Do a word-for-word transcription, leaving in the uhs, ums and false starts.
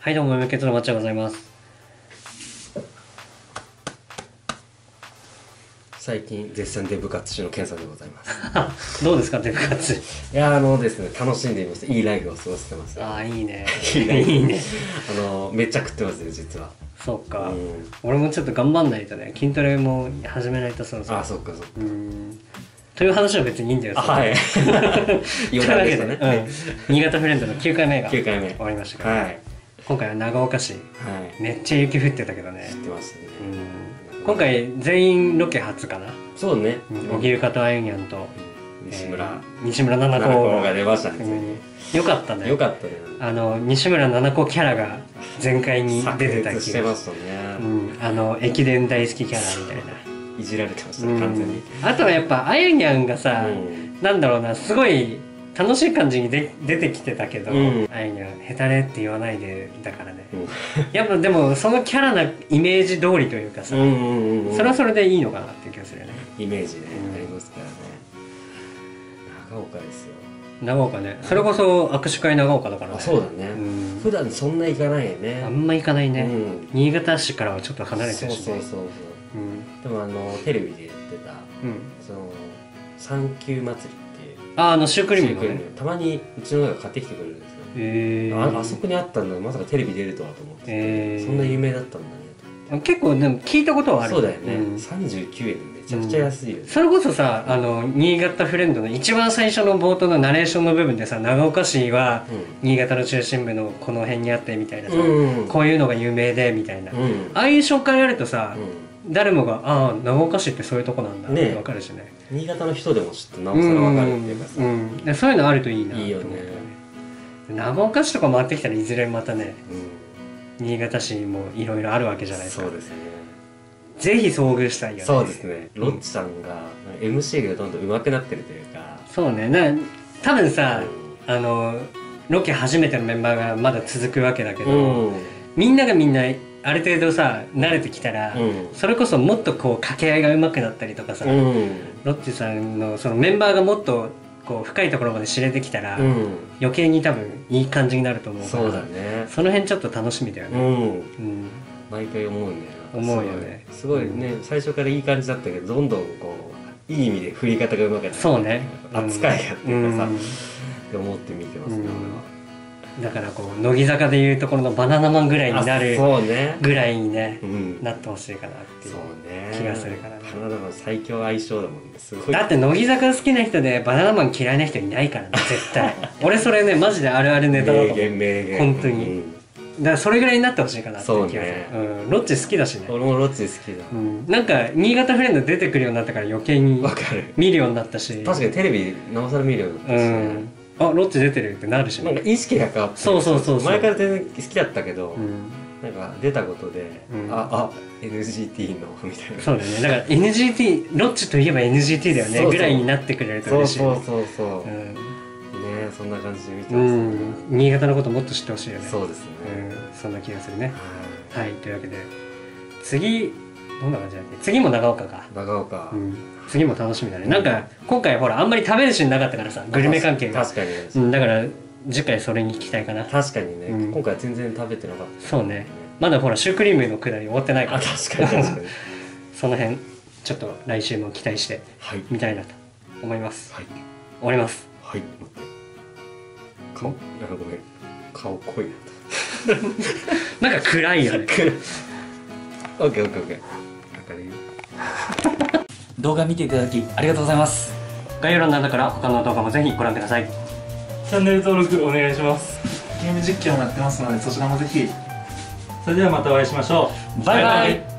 はいどうも、無血の抹茶でございます。 最近絶賛デブ活中のケンさんでございます。 どうですかデブ活？ いやあのですね、楽しんでいます。いいライフを過ごしてます。 ああ、いいね。 いいライフ。 いいね。 あのめっちゃ食ってますよ実は。 そうか、 うん、 俺もちょっと頑張んないとね、筋トレも始めないとそろそろ。 あ、そっかそっか。 うん。という話は別にいいんだよ。 はい。 というわけでね、うん、新潟フレンドのきゅうかいめがきゅうかいめ終わりましたから、 はい、 今回は長岡市、はい、めっちゃ雪降ってたけどね。 降ってましたね。 うん、今回全員ロケ初かな。 そうね。 おぎるかとあゆにゃんと西村、 えー、西村七子が出ましたね。 うん、よかったね。 よかったね。 あの西村七子キャラが全開に出てた気がしてましたね。 うん、あの駅伝大好きキャラみたいな。 いじられてましたね、完全に。 あとはやっぱあゆにゃんがさ、うん、なんだろうな、すごい楽しい感じにで出てきてたけど、うん、あゆにゃんヘタレって言わないでだからね、うん、やっぱでもそのキャラなイメージ通りというかさ、それはそれでいいのかなっていう気がするよね。 イメージね、ありますからね。長岡ですよ。 長岡ね、それこそ握手会長岡だからね。 そうだね、うん、普段そんな行かないよね。 あんま行かないね、うん、新潟市からはちょっと離れてるしね。 そうそうそうそう、うん、でもあのテレビでやってた、うん、その産休祭りっていう、 ああのシュークリームのね、 たまにうちの親が買ってきてくれるんですよ。へえ。あ, あそこにあったんだ、まさかテレビ出るとはと思って、えー、そんな有名だったんだねと。 結構でも聞いたことはある。 そうだよね、うん、さんじゅうきゅうえんでめちゃくちゃ安いよね、うん、それこそさ、あの新潟フレンドの一番最初の冒頭のナレーションの部分でさ、長岡市は新潟の中心部のこの辺にあってみたいなさ、うんうん、こういうのが有名でみたいな、うん、ああいう紹介あるとさ、うん、誰もがああ長岡市ってそういうとこなんだって分かるしね。 新潟の人でもちょっとなおさら分かるっていうかさ、うんうん、そういうのあるといいなと思って。 いいよね。 長岡市とか回ってきたらいずれまたね、うん、新潟市もいろいろあるわけじゃないですか。 そうですね。 ぜひ遭遇したいよね。 そうですね。ロッチさんが エムシー がどんどん上手くなってるというか。 そうね。な多分さ、うん、あのロケ初めてのメンバーがまだ続くわけだけど、うん、みんながみんなある程度さ慣れてきたら、うん、それこそもっとこう掛け合いが上手くなったりとかさ、うん、ロッチさんのそのメンバーがもっとこう深いところまで知れてきたら、うん、余計に多分いい感じになると思うから、 そうだね。 その辺ちょっと楽しみだよね。うんうん、 毎回思うんだよ。 思うよね。 すごいね、うん、最初からいい感じだったけど、どんどんこういい意味で振り方がうまくなって、 そうね、 扱いやっていうかさ、うん、って思って見てますね、うん、俺は。 だからこう乃木坂でいうところのバナナマンぐらいになるぐらいにね、うん、なってほしいかなっていう気がするからね。 バナナマン最強相性だもんね。すごい。 だって乃木坂好きな人でバナナマン嫌いな人いないからね、絶対。俺それねマジであるあるネタだと思う。名言名言、本当に、うん、だからそれぐらいになってほしいかなって気がする。ね、うん、ロッチ好きだしね。 俺もロッチ好きだ、 うん、なんか新潟フレンド出てくるようになったから余計に見るようになったし、 確かにテレビなおさら見るようになったし、ね、うん、 あロッチ出てるってなるしね。 なんか意識が変わって、 そうそうそうそう、 前から全然好きだったけど、うん、なんか出たことで、うん、ああ エヌジーティー のみたいな。 そうだね、だから エヌジーティー ロッチといえば エヌジーティー だよねぐらいになってくれると嬉しい。 そうそうそうそう、うん、ね、そんな感じで見てますね、うん、 新潟のこともっと知ってほしいよね。 そうですね、 うん、そんな気がするね。はい、というわけで次どんな感じだっけ。次も長岡か。 長岡、うん、 次も楽しみだね。なんか今回ほらあんまり食べるシーンなかったからさ、グルメ関係が。 確かに、 うん、だから次回それに期待かな。 確かにね、うん、今回全然食べてなかった。 そうね、まだほらシュークリームのくだり終わってないから。 あ、確かに確かに。 その辺ちょっと来週も期待してみたいなと思います。はい、終わります。 はい、待って、顔、なんかごめん、顔濃いななんか暗いよね。 オッケーオッケーオッケー。明るいよ。 動画見ていただきありがとうございます。概要欄の中から他の動画もぜひご覧ください。 チャンネル登録お願いします。ゲーム実況もやってますのでそちらもぜひ。それではまたお会いしましょう。 バイバイ。